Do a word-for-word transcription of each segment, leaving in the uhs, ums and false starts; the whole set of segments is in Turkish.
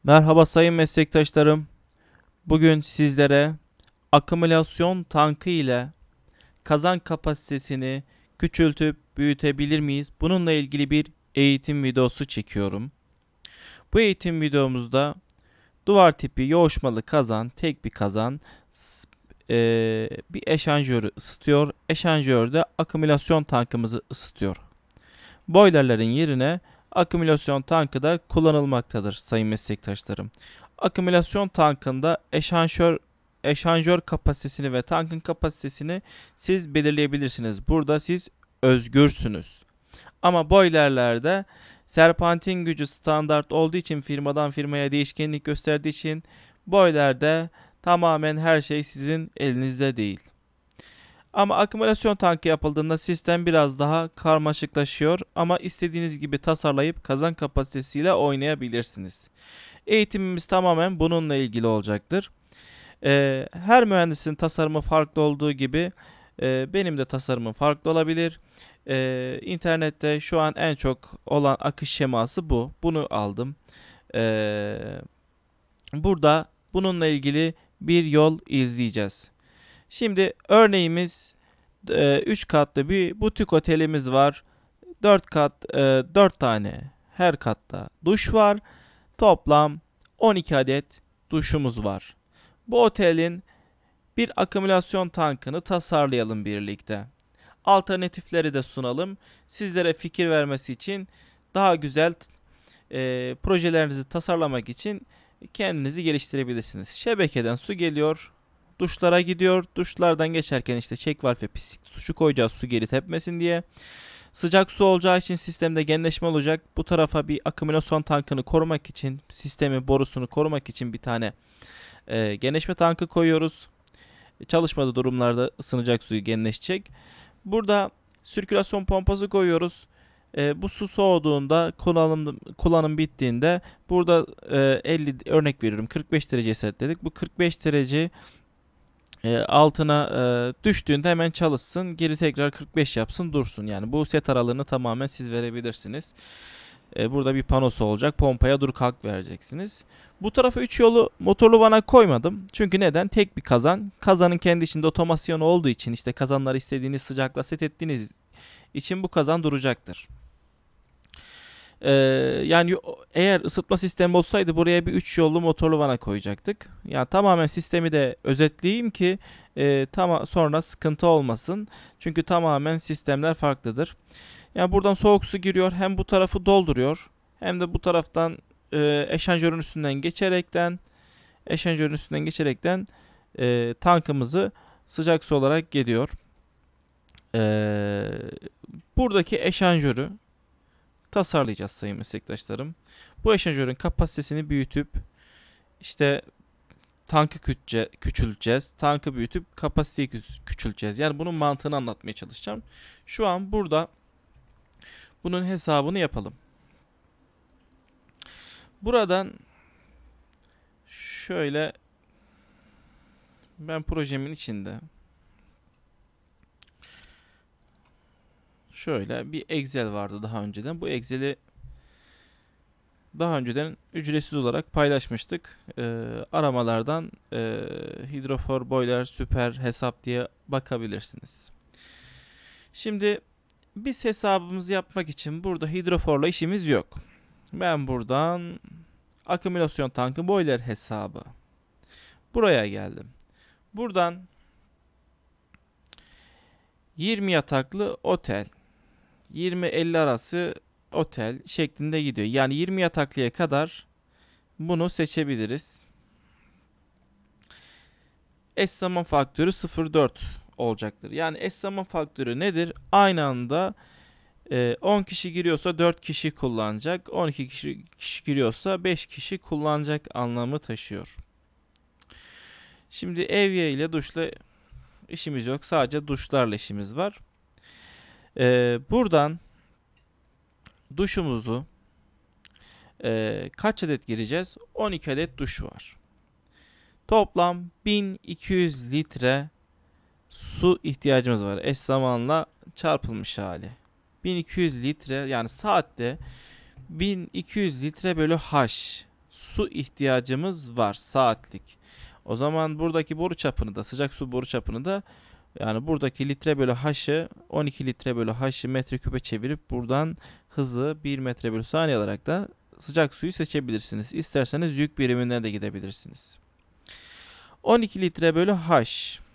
Merhaba sayın meslektaşlarım. Bugün sizlere akümülasyon tankı ile kazan kapasitesini küçültüp büyütebilir miyiz? Bununla ilgili bir eğitim videosu çekiyorum. Bu eğitim videomuzda duvar tipi yoğuşmalı kazan, tek bir kazan, eee, bir eşanjörü ısıtıyor. Eşanjör de akümülasyon tankımızı ısıtıyor. Boilerlerin yerine akümülasyon tankı da kullanılmaktadır sayın meslektaşlarım. Akümülasyon tankında eşanjör eşanjör kapasitesini ve tankın kapasitesini siz belirleyebilirsiniz. Burada siz özgürsünüz. Ama boilerlerde serpentin gücü standart olduğu için firmadan firmaya değişkenlik gösterdiği için boilerde tamamen her şey sizin elinizde değil. Ama akümülasyon tankı yapıldığında sistem biraz daha karmaşıklaşıyor ama istediğiniz gibi tasarlayıp kazan kapasitesiyle oynayabilirsiniz. Eğitimimiz tamamen bununla ilgili olacaktır. Ee, her mühendisin tasarımı farklı olduğu gibi e, benim de tasarımım farklı olabilir. Ee, internette şu an en çok olan akış şeması bu. Bunu aldım. Ee, burada bununla ilgili bir yol izleyeceğiz. Şimdi örneğimiz üç katlı bir butik otelimiz var. dört kat e, dört tane her katta duş var. Toplam on iki adet duşumuz var. Bu otelin bir akümülasyon tankını tasarlayalım birlikte. Alternatifleri de sunalım. Sizlere fikir vermesi için daha güzel e, projelerinizi tasarlamak için kendinizi geliştirebilirsiniz. Şebekeden su geliyor. Duşlara gidiyor. Duşlardan geçerken işte çek valv ve pislik tutuşu koyacağız su geri tepmesin diye. Sıcak su olacağı için sistemde genleşme olacak. Bu tarafa bir akümülasyon tankını korumak için, sistemi borusunu korumak için bir tane e, genleşme tankı koyuyoruz. Çalışmadığı durumlarda ısınacak suyu genleşecek. Burada sirkülasyon pompası koyuyoruz. E, bu su soğuduğunda kullanım, kullanım bittiğinde burada e, elli örnek veriyorum kırk beş derece setledik. Bu kırk beş derece e, altına e, düştüğünde hemen çalışsın. Geri tekrar kırk beş yapsın dursun. Yani bu set aralığını tamamen siz verebilirsiniz. E, burada bir panosu olacak. Pompaya dur kalk vereceksiniz. Bu tarafa üç yolu motorlu vana koymadım. Çünkü neden? Tek bir kazan. Kazanın kendi içinde otomasyon olduğu için işte kazanları istediğiniz sıcaklığa set ettiğiniz için bu kazan duracaktır. Ee, yani eğer ısıtma sistemi olsaydı buraya bir üç yollu motorlu vana koyacaktık. Yani tamamen sistemi de özetleyeyim ki e, tam sonra sıkıntı olmasın. Çünkü tamamen sistemler farklıdır. Yani buradan soğuk su giriyor. Hem bu tarafı dolduruyor. Hem de bu taraftan e, eşanjörün üstünden geçerekten eşanjörün üstünden geçerekten e, tankımızı sıcak su olarak geliyor. E, buradaki eşanjörü tasarlayacağız sayın meslektaşlarım. Bu eşanjörün kapasitesini büyütüp işte tankı küçülce, küçülteceğiz. Tankı büyütüp kapasiteyi küçülteceğiz. Yani bunun mantığını anlatmaya çalışacağım. Şu an burada bunun hesabını yapalım. Buradan şöyle ben projemin içinde şöyle bir Excel vardı daha önceden. Bu Excel'i daha önceden ücretsiz olarak paylaşmıştık. Ee, aramalardan e, Hydrofor Boiler Süper Hesap diye bakabilirsiniz. Şimdi biz hesabımızı yapmak için burada hidroforla işimiz yok. Ben buradan akümülasyon tankı boiler hesabı. Buraya geldim. Buradan yirmi yataklı otel, yirmi elli arası otel şeklinde gidiyor. Yani yirmi yataklıya kadar bunu seçebiliriz. Eş zaman faktörü sıfır virgül dört olacaktır. Yani eş zaman faktörü nedir? Aynı anda e, on kişi giriyorsa dört kişi kullanacak. on iki kişi, kişi giriyorsa beş kişi kullanacak anlamı taşıyor. Şimdi evye ile duşla işimiz yok. Sadece duşlarla işimiz var. E, buradan duşumuzu e, kaç adet gireceğiz? on iki adet duş var. Toplam bin iki yüz litre su ihtiyacımız var. Eş zamanla çarpılmış hali. bin iki yüz litre yani saatte bin iki yüz litre bölü H su ihtiyacımız var saatlik. O zaman buradaki boru çapını da, sıcak su boru çapını da, yani buradaki litre bölü h'ı on iki litre bölü h'ı metreküpe çevirip buradan hızı bir metre bölü saniye alarak da sıcak suyu seçebilirsiniz. İsterseniz yük birimine de gidebilirsiniz. on iki litre bölü h.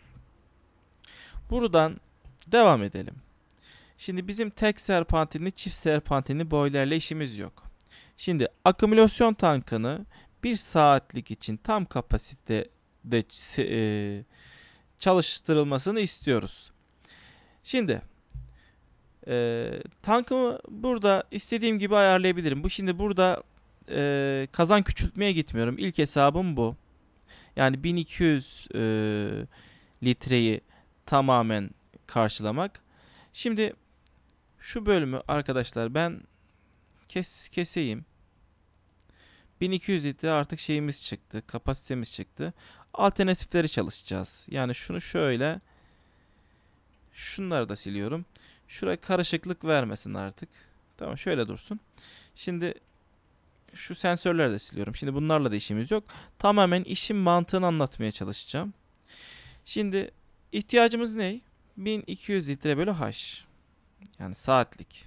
Buradan devam edelim. Şimdi bizim tek serpantinli, çift serpantinli boilerle işimiz yok. Şimdi akümülasyon tankını bir saatlik için tam kapasitede e, çalıştırılmasını istiyoruz. Şimdi e, tankımı burada istediğim gibi ayarlayabilirim. Bu şimdi burada e, kazan küçültmeye gitmiyorum. İlk hesabım bu. Yani bin iki yüz e, litreyi tamamen karşılamak. Şimdi şu bölümü arkadaşlar ben kes keseyim. bin iki yüz litre artık şeyimiz çıktı. Kapasitemiz çıktı. Alternatifleri çalışacağız. Yani şunu şöyle, şunları da siliyorum. Şuraya karışıklık vermesin artık. Tamam, şöyle dursun. Şimdi şu sensörleri de siliyorum. Şimdi bunlarla da işimiz yok. Tamamen işin mantığını anlatmaya çalışacağım. Şimdi ihtiyacımız ne? bin iki yüz litre bölü h. Yani saatlik.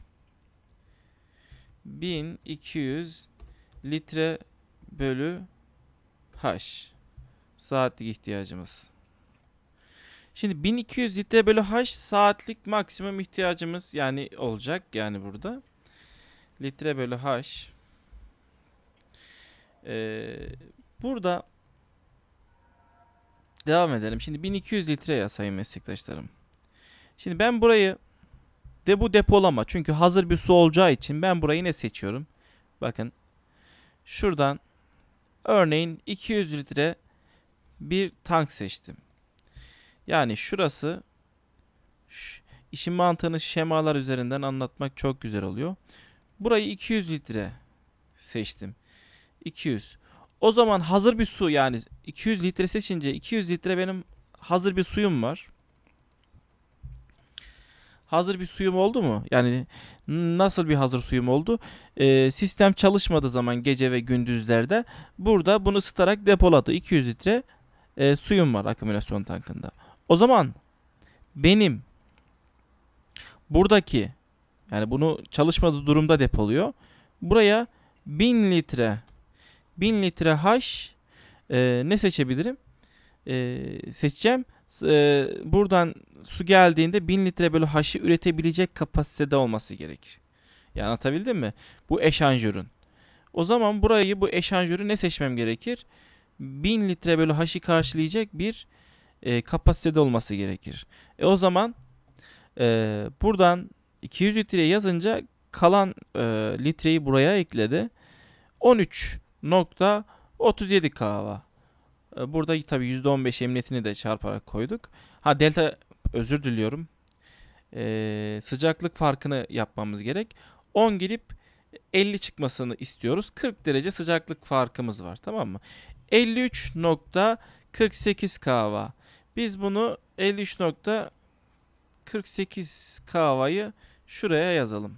bin iki yüz litre bölü h. Saatlik ihtiyacımız. Şimdi bin iki yüz litre bölü h saatlik maksimum ihtiyacımız yani olacak. Yani burada. Litre bölü h. Ee, burada devam edelim. Şimdi bin iki yüz litre ya sayın meslektaşlarım. Şimdi ben burayı de bu depolama. Çünkü hazır bir su olacağı için ben burayı ne seçiyorum? Bakın. Şuradan örneğin iki yüz litre bir tank seçtim. Yani şurası, şu, işin mantığını şemalar üzerinden anlatmak çok güzel oluyor. Burayı iki yüz litre seçtim. iki yüz. O zaman hazır bir su, yani iki yüz litre seçince iki yüz litre benim hazır bir suyum var. Hazır bir suyum oldu mu? Yani nasıl bir hazır suyum oldu? Ee, sistem çalışmadığı zaman gece ve gündüzlerde burada bunu ısıtarak depoladı. iki yüz litre e, suyum var akümülasyon tankında. O zaman benim buradaki, yani bunu çalışmadığı durumda depoluyor. Buraya bin litre bin litre H e, ne seçebilirim? E, seçeceğim. E, buradan su geldiğinde bin litre bölü H'ı üretebilecek kapasitede olması gerekir. Yani anlatabildim mi? Bu eşanjörün. O zaman burayı, bu eşanjörü ne seçmem gerekir? bin litre bölü H'ı karşılayacak bir e, kapasitede olması gerekir. E o zaman e, buradan iki yüz litre yazınca kalan e, litreyi buraya ekledi. on üç nokta otuz yedi kW. E, burada tabii yüzde on beş emniyetini de çarparak koyduk. Ha delta, özür diliyorum. E, sıcaklık farkını yapmamız gerek. on girip elli çıkmasını istiyoruz. kırk derece sıcaklık farkımız var, tamam mı? elli üç nokta kırk sekiz kW. Biz bunu elli üç nokta kırk sekiz kW'yı şuraya yazalım.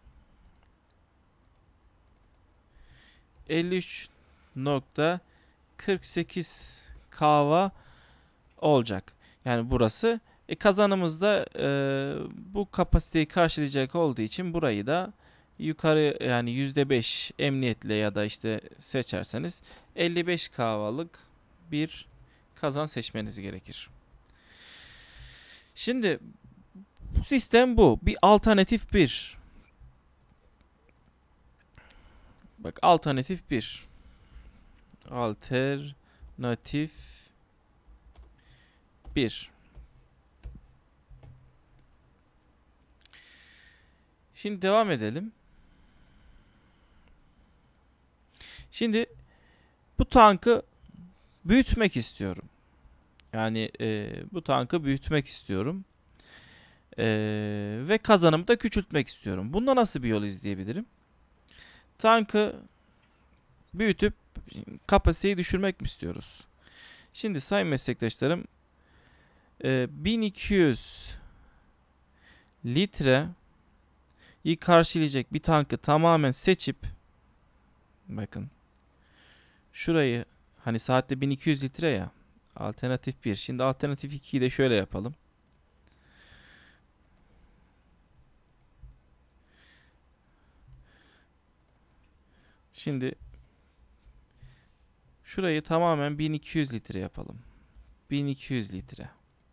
elli üç nokta kırk sekiz kW olacak. Yani burası. E kazanımız da e, bu kapasiteyi karşılayacak olduğu için burayı da yukarı, yani yüzde beş emniyetle ya da işte seçerseniz elli beş kW'lık bir kazan seçmeniz gerekir. Şimdi bu sistem bu. Bir alternatif bir. Bak, alternatif bir. Alternatif bir. Şimdi devam edelim. Şimdi bu tankı büyütmek istiyorum. Yani e, bu tankı büyütmek istiyorum. E, ve kazanımı da küçültmek istiyorum. Bunda nasıl bir yol izleyebilirim? Tankı büyütüp kapasiteyi düşürmek mi istiyoruz? Şimdi sayın meslektaşlarım, e, bin iki yüz litreyi karşılayacak bir tankı tamamen seçip, bakın Şurayı hani saatte bin iki yüz litre ya. Alternatif bir. Şimdi alternatif ikiyi de şöyle yapalım. Şimdi şurayı tamamen bin iki yüz litre yapalım. bin iki yüz litre.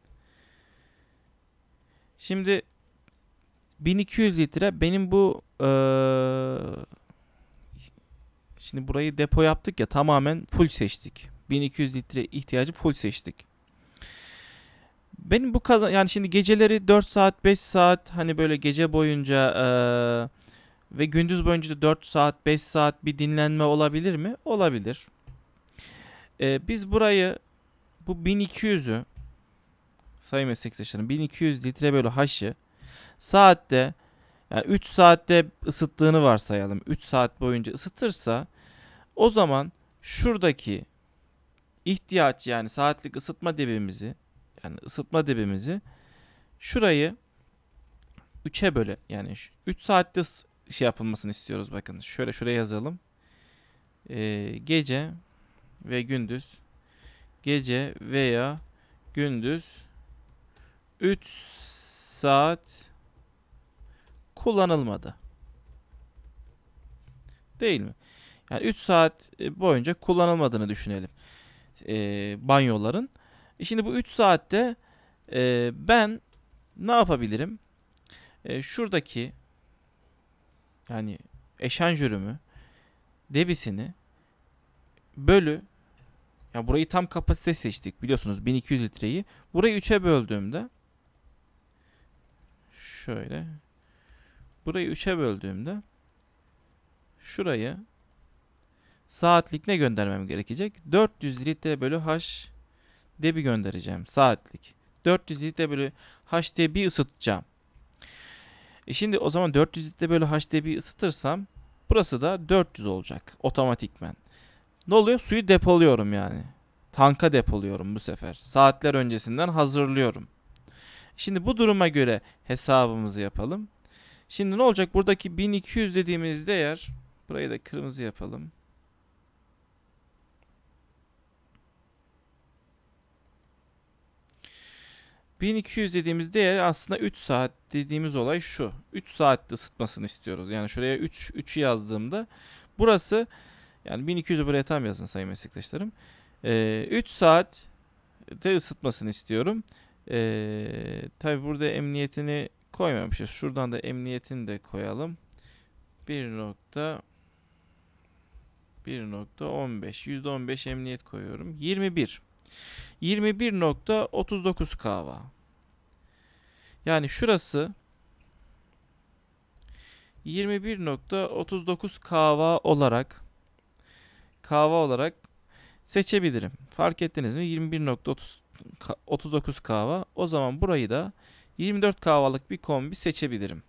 Şimdi bin iki yüz litre benim bu eee, şimdi burayı depo yaptık ya, tamamen full seçtik. bin iki yüz litre ihtiyacı full seçtik. Benim bu kazan yani şimdi geceleri dört saat beş saat hani böyle gece boyunca eee, ve gündüz boyunca da dört saat beş saat bir dinlenme olabilir mi? Olabilir. Eee, biz burayı bu bin iki yüzü sayın meslektaşlarım bin iki yüz litre bölü H'ı saatte yani üç saatte ısıttığını varsayalım. üç saat boyunca ısıtırsa o zaman şuradaki ihtiyaç yani saatlik ısıtma debimizi yani ısıtma debimizi şurayı üçe böle yani üç saatte ıs- şey yapılmasını istiyoruz. Bakın şöyle şuraya yazalım. Ee, gece ve gündüz gece veya gündüz üç saat kullanılmadı. Değil mi? Yani üç saat e, boyunca kullanılmadığını düşünelim. E, banyoların. E şimdi bu üç saatte e, ben ne yapabilirim? E, şuradaki yani eşanjörümü debisini bölü ya burayı tam kapasite seçtik biliyorsunuz bin iki yüz litreyi. Burayı üçe böldüğümde şöyle burayı üçe böldüğümde şurayı saatlik ne göndermem gerekecek? dört yüz litre bölü H debi göndereceğim saatlik. dört yüz litre bölü H debi ısıtacağım. E şimdi o zaman dört yüz litre bölü H debi ısıtırsam burası da dört yüz olacak otomatikmen. Ne oluyor? Suyu depoluyorum yani. Tanka depoluyorum bu sefer. Saatler öncesinden hazırlıyorum. Şimdi bu duruma göre hesabımızı yapalım. Şimdi ne olacak? Buradaki bin iki yüz dediğimiz değer, burayı da kırmızı yapalım. bin iki yüz dediğimiz değer aslında üç saat dediğimiz olay şu. üç saatte ısıtmasını istiyoruz. Yani şuraya üç, üçü yazdığımda burası yani bin iki yüzü buraya tam yazın sayın meslektaşlarım. Ee, üç saat de ısıtmasını istiyorum. Ee, tabi burada emniyetini koymamışız. Şuradan da emniyetini de koyalım. bir nokta bir nokta on beş yüzde on beş emniyet koyuyorum. yirmi bir yirmi bir nokta otuz dokuz kW. Yani şurası yirmi bir nokta otuz dokuz kW olarak kW olarak seçebilirim. Fark ettiniz mi? yirmi bir nokta otuz dokuz kW. O zaman burayı da yirmi dört kW'lık bir kombi seçebilirim.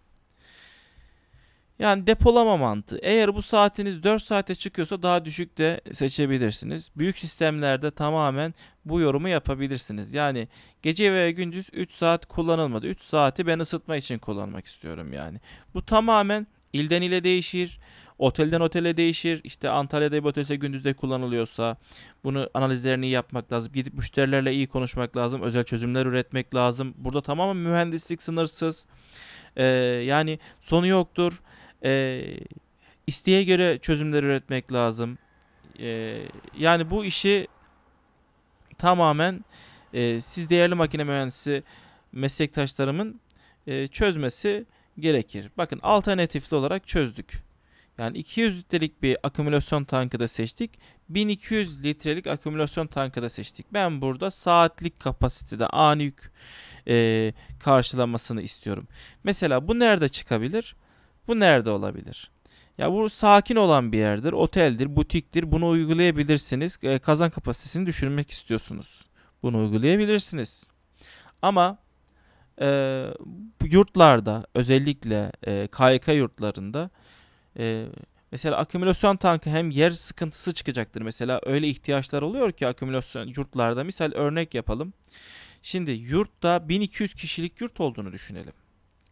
Yani depolama mantığı. Eğer bu saatiniz dört saate çıkıyorsa daha düşük de seçebilirsiniz. Büyük sistemlerde tamamen bu yorumu yapabilirsiniz. Yani gece veya gündüz üç saat kullanılmadı. üç saati ben ısıtma için kullanmak istiyorum yani. Bu tamamen ilden ile değişir. Otelden otele değişir. İşte Antalya'da bir otelse gündüzde kullanılıyorsa bunu analizlerini yapmak lazım. Gidip müşterilerle iyi konuşmak lazım. Özel çözümler üretmek lazım. Burada tamamen mühendislik sınırsız. Ee, yani sonu yoktur. Ee, isteğe göre çözümler üretmek lazım. Ee, yani bu işi tamamen e, siz değerli makine mühendisi meslektaşlarımın e, çözmesi gerekir. Bakın alternatifli olarak çözdük. Yani iki yüz litrelik bir akümülasyon tankı da seçtik. bin iki yüz litrelik akümülasyon tankı da seçtik. Ben burada saatlik kapasitede ani yük e, karşılamasını istiyorum. Mesela bu nerede çıkabilir? Bu nerede olabilir? Ya bu sakin olan bir yerdir, oteldir, butiktir. Bunu uygulayabilirsiniz. E, kazan kapasitesini düşürmek istiyorsunuz. Bunu uygulayabilirsiniz. Ama e, bu yurtlarda özellikle e, K Y K yurtlarında e, mesela akümülasyon tankı hem yer sıkıntısı çıkacaktır. Mesela öyle ihtiyaçlar oluyor ki akümülasyon yurtlarda. Misal örnek yapalım. Şimdi yurtta bin iki yüz kişilik yurt olduğunu düşünelim.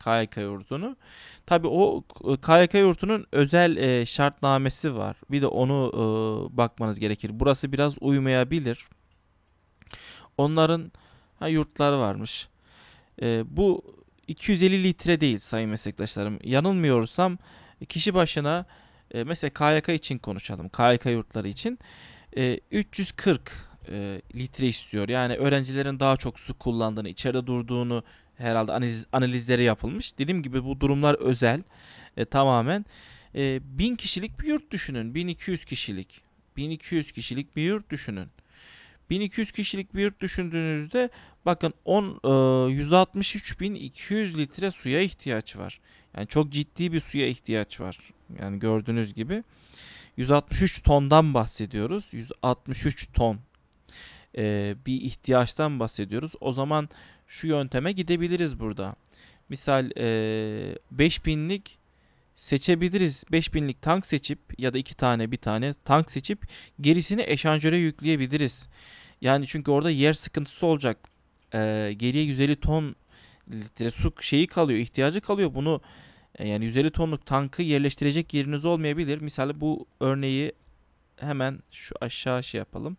K Y K yurtunu. Tabii o K Y K yurtunun özel e, şartnamesi var. Bir de onu e, bakmanız gerekir. Burası biraz uymayabilir. Onların ha, yurtları varmış. E, bu iki yüz elli litre değil sayın meslektaşlarım. Yanılmıyorsam kişi başına e, mesela K Y K için konuşalım. K Y K yurtları için e, üç yüz kırk e, litre istiyor. Yani öğrencilerin daha çok su kullandığını, içeride durduğunu herhalde analiz, analizleri yapılmış. Dediğim gibi bu durumlar özel e, tamamen. E, bin kişilik bir yurt düşünün. bin iki yüz kişilik. bin iki yüz kişilik bir yurt düşünün. bin iki yüz kişilik bir yurt düşündüğünüzde bakın on e, yüz altmış üç bin iki yüz litre suya ihtiyaç var. Yani çok ciddi bir suya ihtiyaç var. Yani gördüğünüz gibi yüz altmış üç tondan bahsediyoruz. yüz altmış üç ton e, bir ihtiyaçtan bahsediyoruz. O zaman şu yönteme gidebiliriz burada. Misal e, beş binlik seçebiliriz. beş binlik tank seçip ya da iki tane bir tane tank seçip gerisini eşanjöre yükleyebiliriz. Yani çünkü orada yer sıkıntısı olacak. E, geriye yüz elli ton litre su şeyi kalıyor, ihtiyacı kalıyor. Bunu e, yani yüz elli tonluk tankı yerleştirecek yeriniz olmayabilir. Misal bu örneği hemen şu aşağı şey yapalım.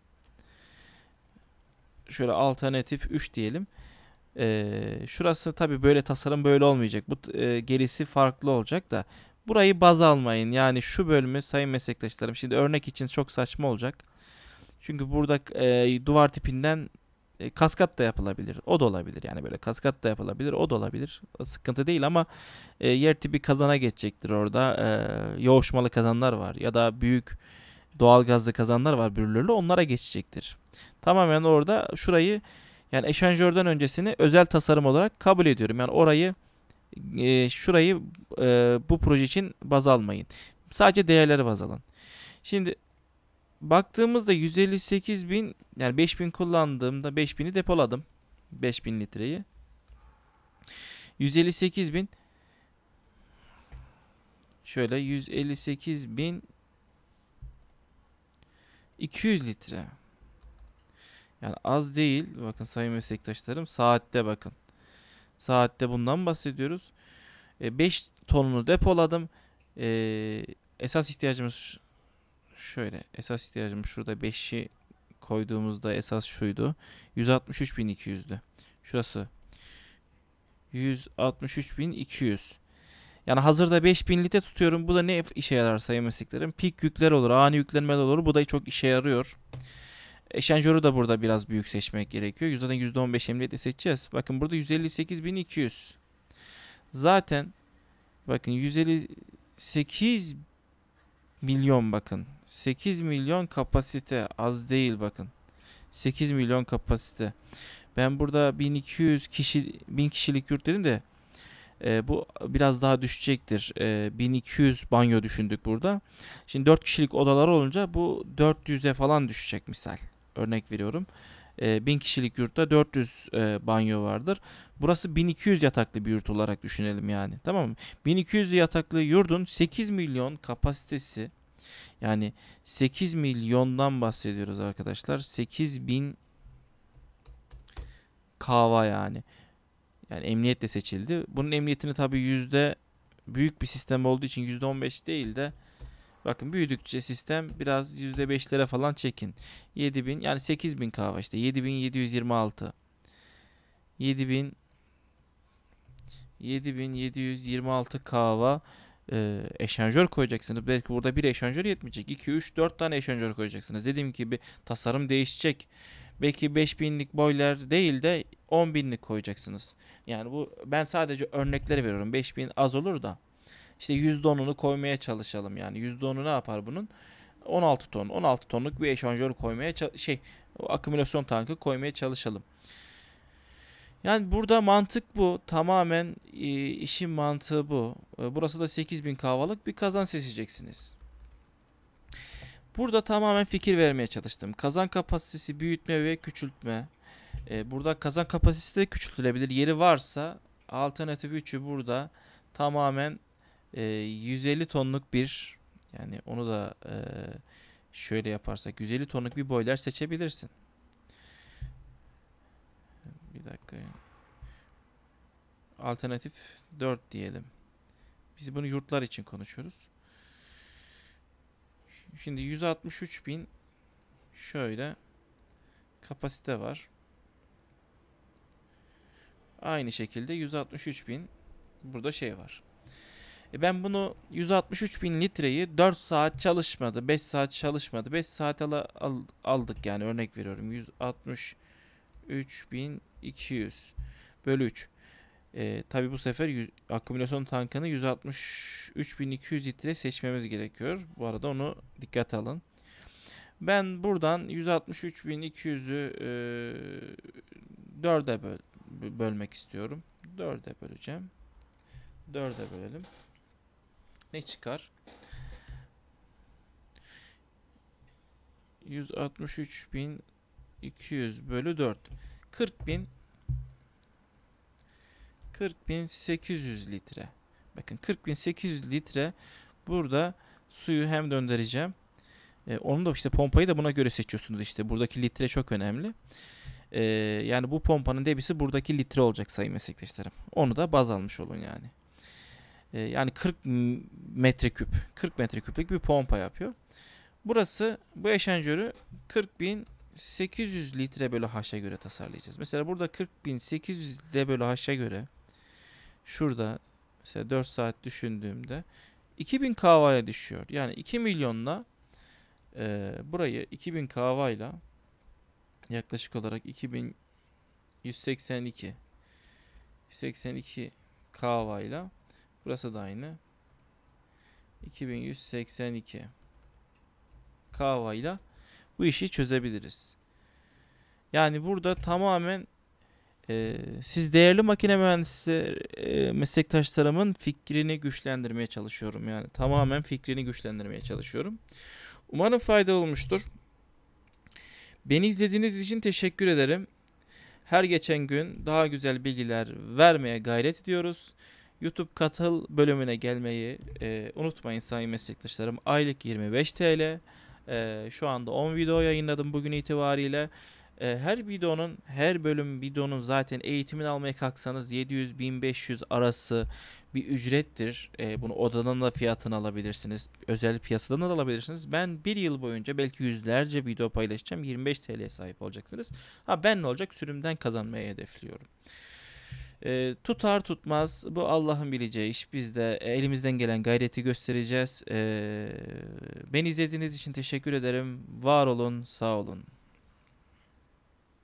Şöyle alternatif üç diyelim. Ee, şurası tabii böyle tasarım böyle olmayacak. Bu e, gerisi farklı olacak da. Burayı baz almayın. Yani şu bölümü sayın meslektaşlarım. Şimdi örnek için çok saçma olacak. Çünkü burada e, duvar tipinden e, kaskat da yapılabilir. O da olabilir. Yani böyle kaskat da yapılabilir. O da olabilir. O sıkıntı değil ama e, yer tipi kazana geçecektir orada. E, yoğuşmalı kazanlar var. Ya da büyük doğalgazlı kazanlar var bürülürlü. Onlara geçecektir. Tamamen orada şurayı yani eşanjörden öncesini özel tasarım olarak kabul ediyorum. Yani orayı e, şurayı e, bu proje için baz almayın. Sadece değerleri baz alın. Şimdi baktığımızda yüz elli sekiz bin yani beş bin kullandığımda beş bini depoladım. beş bin litreyi. yüz elli sekiz bin şöyle yüz elli sekiz bin iki yüz litre. Yani az değil. Bakın sayın meslektaşlarım saatte bakın. Saatte bundan bahsediyoruz. E, beş tonunu depoladım. E, esas ihtiyacımız şöyle. Esas ihtiyacımız şurada beşi koyduğumuzda esas şuydu. yüz altmış üç bin iki yüzdü. Şurası yüz altmış üç bin iki yüz. Yani hazırda beş bin litre tutuyorum. Bu da ne işe yarar sayın mesleklerim? Pik yükler olur, ani yüklenmeler olur. Bu da çok işe yarıyor. Eşanjörü de burada biraz büyük seçmek gerekiyor. Zaten yüzde on beş emniyetle seçeceğiz. Bakın burada yüz elli sekiz bin iki yüz. Zaten bakın yüz elli sekiz milyon bakın. sekiz milyon kapasite az değil bakın. sekiz milyon kapasite. Ben burada bin iki yüz kişi bin kişilik yurt dedim de e, bu biraz daha düşecektir. E, bin iki yüz banyo düşündük burada. Şimdi dört kişilik odalar olunca bu dört yüze falan düşecek misal. Örnek veriyorum. E, bin kişilik yurtta dört yüz e, banyo vardır. Burası bin iki yüz yataklı bir yurt olarak düşünelim yani. Tamam mı? bin iki yüz yataklı yurdun sekiz milyon kapasitesi yani sekiz milyondan bahsediyoruz arkadaşlar. sekiz bin kava yani. Yani emniyetle seçildi. Bunun emniyetini tabii yüzde büyük bir sistem olduğu için yüzde on beş değil de bakın büyüdükçe sistem biraz yüzde beşlere falan çekin. yedi bin yani sekiz bin kava işte yedi bin yedi yüz yirmi altı. yedi bin yedi bin yedi yüz yirmi altı kava e, eşanjör koyacaksınız. Belki burada bir eşanjör yetmeyecek. iki, üç, dört tane eşanjör koyacaksınız. Dediğim gibi tasarım değişecek. Belki beş binlik boiler değil de on binlik koyacaksınız. Yani bu ben sadece örnekleri veriyorum. beş bin az olur da. İşte yüzde onunu koymaya çalışalım yani. yüzde onu ne yapar bunun? on altı ton. on altı tonluk bir eşanjör koymaya ça- şey o akümülasyon tankı koymaya çalışalım. Yani burada mantık bu. Tamamen e, işin mantığı bu. E, burası da sekiz bin kavalık bir kazan seçeceksiniz. Burada tamamen fikir vermeye çalıştım. Kazan kapasitesi büyütme ve küçültme. E, burada kazan kapasitesi de küçültülebilir. Yeri varsa alternatif üçü burada tamamen e, yüz elli tonluk bir yani onu da e, şöyle yaparsak yüz elli tonluk bir boiler seçebilirsin. Bir dakika. alternatif dört diyelim. Biz bunu yurtlar için konuşuyoruz. Şimdi yüz altmış üç bin şöyle kapasite var. Aynı şekilde yüz altmış üç bin burada şey var. E ben bunu yüz altmış üç bin litreyi dört saat çalışmadı, beş saat çalışmadı. beş saat ala- al- aldık yani, örnek veriyorum. yüz altmış üç bin iki yüz bölü üç. E, tabii bu sefer yüz, akümülasyon tankını yüz altmış üç bin iki yüz litre seçmemiz gerekiyor. Bu arada onu dikkate alın. Ben buradan yüz altmış üç bin iki yüzü e, dörde böl bölmek istiyorum. dörde böleceğim. dörde bölelim. Ne çıkar? yüz altmış üç bin iki yüz bölü dört. kırk bin kırk bin sekiz yüz litre. Bakın kırk bin sekiz yüz litre burada suyu hem döndüreceğim. E, onu da işte pompayı da buna göre seçiyorsunuz işte. Buradaki litre çok önemli. E, yani bu pompanın debisi buradaki litre olacak sayın meslektaşlarım. Onu da baz almış olun yani. E, yani kırk metreküp. kırk metreküplük bir pompa yapıyor. Burası bu eşanjörü kırk bin sekiz yüz litre bölü H'a göre tasarlayacağız. Mesela burada kırk bin sekiz yüz litre bölü H'a göre şurada mesela dört saat düşündüğümde iki bin kW'ya düşüyor. Yani iki milyonla e, burayı iki bin kW'yla yaklaşık olarak iki bin yüz seksen iki seksen iki kW'yla burası da aynı iki bin yüz seksen iki kW'yla bu işi çözebiliriz. Yani burada tamamen e, siz değerli makine mühendisi e, meslektaşlarımın fikrini güçlendirmeye çalışıyorum. Yani tamamen fikrini güçlendirmeye çalışıyorum. Umarım faydalı olmuştur. Beni izlediğiniz için teşekkür ederim. Her geçen gün daha güzel bilgiler vermeye gayret ediyoruz. YouTube katıl bölümüne gelmeyi e, unutmayın sayın meslektaşlarım. Aylık yirmi beş TL. E, şu anda on video yayınladım bugün itibariyle. E, her videonun, her bölüm videonun zaten eğitimini almaya kalksanız yedi yüz bin beş yüz arası bir ücrettir. E, bunu odanın da fiyatını alabilirsiniz. Özel piyasadan da alabilirsiniz. Ben bir yıl boyunca belki yüzlerce video paylaşacağım. yirmi beş TL'ye sahip olacaksınız. Ha ben ne olacak? Sürümden kazanmayı hedefliyorum. E, tutar tutmaz bu Allah'ın bileceği iş. Biz de elimizden gelen gayreti göstereceğiz. E, beni izlediğiniz için teşekkür ederim. Var olun, sağ olun.